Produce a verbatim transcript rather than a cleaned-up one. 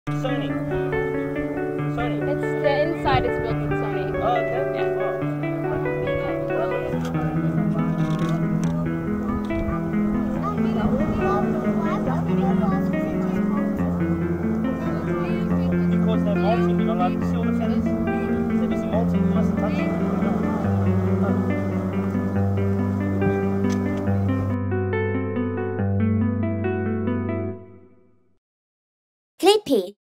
Sony. Sony. It's the inside is built with Sony. Oh, okay. Yeah. Wow. Because they're molting, you're not allowed to see all the feathers. They're busy molting, you mustn't touch them. Qlippie.